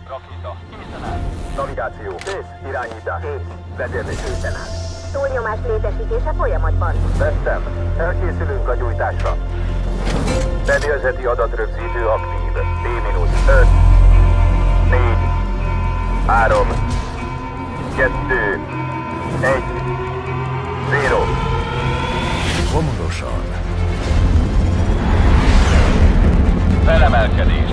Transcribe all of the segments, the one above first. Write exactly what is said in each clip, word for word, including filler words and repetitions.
Rakéta, készen áll. Navigáció. Kész. Irányítás. Kész. Vezérlés. Készen áll. Túlnyomás létesítése folyamatban. Vesztem. Elkészülünk a gyújtásra. Fedélzeti adatrögzítő aktív. T-minusz öt, négy, három, kettő, egy, zéro. Hamarosan. Felemelkedés.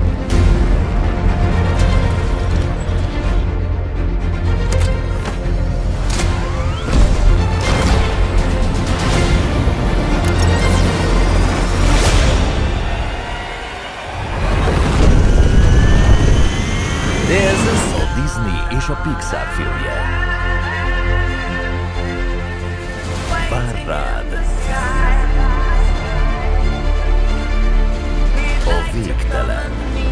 A Disney és a Pixar filmje. Vár rád. A végtelen.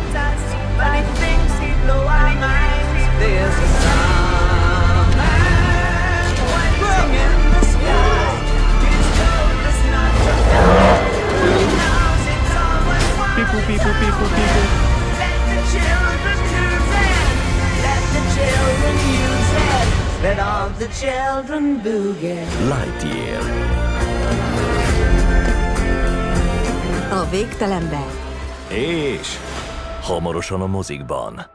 Pipu, pipu, pipu, pipu. Let all the children boogie. Lightyear. A végtelenben. És hamarosan a mozikban.